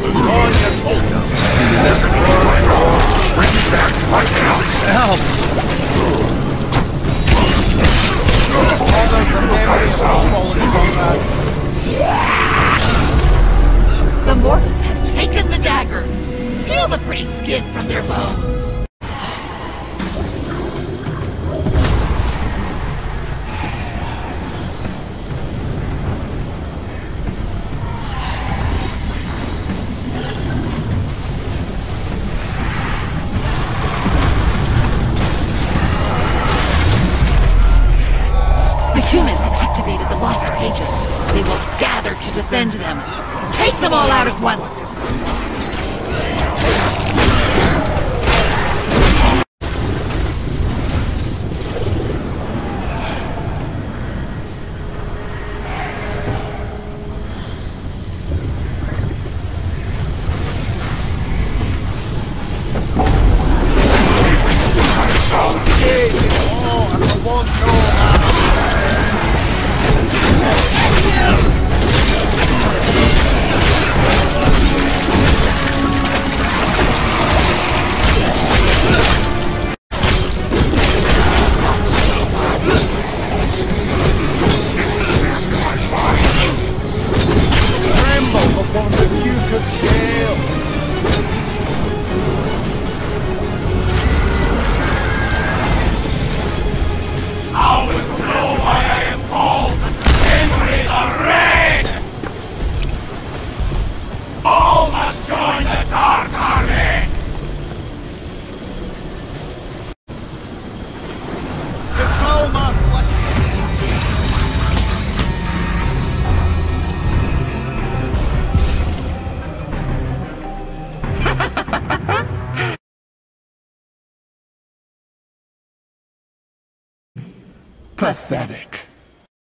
Help! The mortals have taken the dagger. Peel the pretty skin from their bones. The humans have activated the lost pages. They will gather to defend them. Take them all out at once! Pathetic.